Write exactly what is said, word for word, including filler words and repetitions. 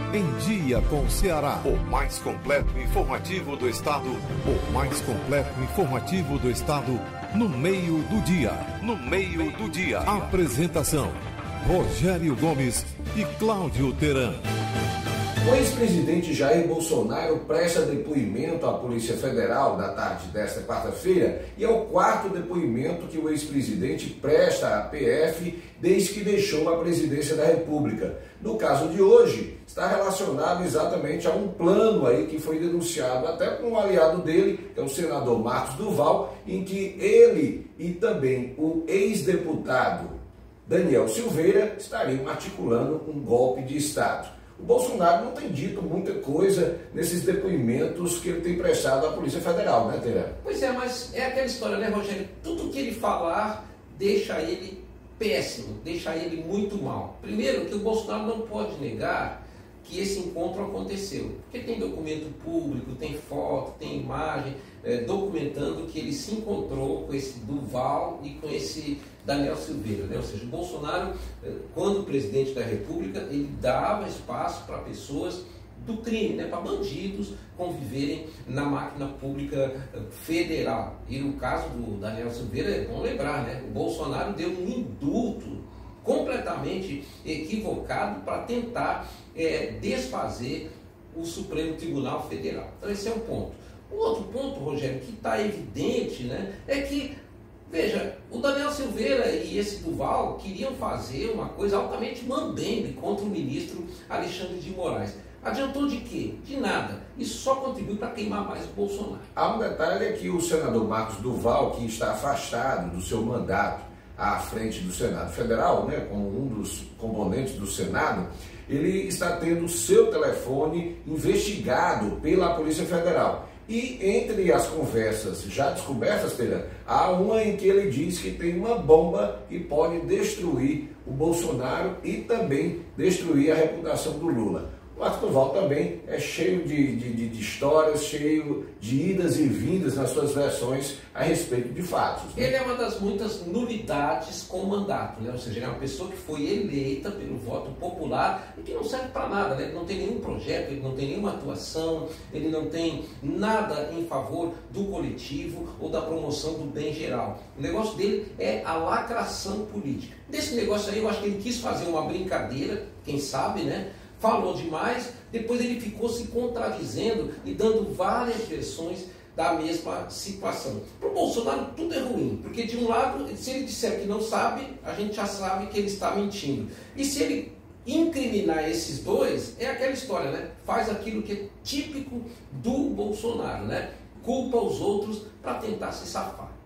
Em Dia com o Ceará. O mais completo informativo do estado. O mais completo informativo do estado no meio do dia. No meio do dia. Apresentação: Rogério Gomes e Cláudio Teran. O ex-presidente Jair Bolsonaro presta depoimento à Polícia Federal na tarde desta quarta-feira e é o quarto depoimento que o ex-presidente presta à P F desde que deixou a presidência da República. No caso de hoje, está relacionado exatamente a um plano aí que foi denunciado até por um aliado dele, que é o senador Marcos Duval, em que ele e também o ex-deputado Daniel Silveira estariam articulando um golpe de Estado. O Bolsonaro não tem dito muita coisa nesses depoimentos que ele tem prestado à Polícia Federal, né, Teran? Pois é, mas é aquela história, né, Rogério? Tudo que ele falar deixa ele péssimo, deixa ele muito mal. Primeiro, que o Bolsonaro não pode negar que esse encontro aconteceu. Porque tem documento público, tem foto, tem imagem, é, documentando que ele se encontrou com esse Duval e com esse Daniel Silveira, né? Ou seja, o Bolsonaro, quando presidente da República, ele dava espaço para pessoas do crime, né? Para bandidos conviverem na máquina pública federal. E no caso do Daniel Silveira, é bom lembrar, né? O Bolsonaro deu um indulto completamente equivocado para tentar é, desfazer o Supremo Tribunal Federal. Então esse é um ponto. O outro ponto, Rogério, que está evidente, né, é que, veja, o Daniel Silveira e esse Duval queriam fazer uma coisa altamente mambembe contra o ministro Alexandre de Moraes. Adiantou de quê? De nada. Isso só contribui para queimar mais o Bolsonaro. Há um detalhe é que o senador Marcos Duval, que está afastado do seu mandato à frente do Senado Federal, né, como um dos componentes do Senado, ele está tendo seu telefone investigado pela Polícia Federal. E entre as conversas já descobertas, Teran, há uma em que ele diz que tem uma bomba que pode destruir o Bolsonaro e também destruir a reputação do Lula. O Marcos Duval também é cheio de, de, de, de histórias, cheio de idas e vindas nas suas versões a respeito de fatos, né? Ele é uma das muitas nulidades com mandato, né? Ou seja, ele é uma pessoa que foi eleita pelo voto popular e que não serve para nada, né? Ele não tem nenhum projeto, ele não tem nenhuma atuação, ele não tem nada em favor do coletivo ou da promoção do bem geral. O negócio dele é a lacração política. Desse negócio aí, eu acho que ele quis fazer uma brincadeira, quem sabe, né? Falou demais, depois ele ficou se contradizendo e dando várias versões da mesma situação. Para o Bolsonaro tudo é ruim, porque de um lado, se ele disser que não sabe, a gente já sabe que ele está mentindo. E se ele incriminar esses dois, é aquela história, né? Faz aquilo que é típico do Bolsonaro, né? Culpa os outros para tentar se safar.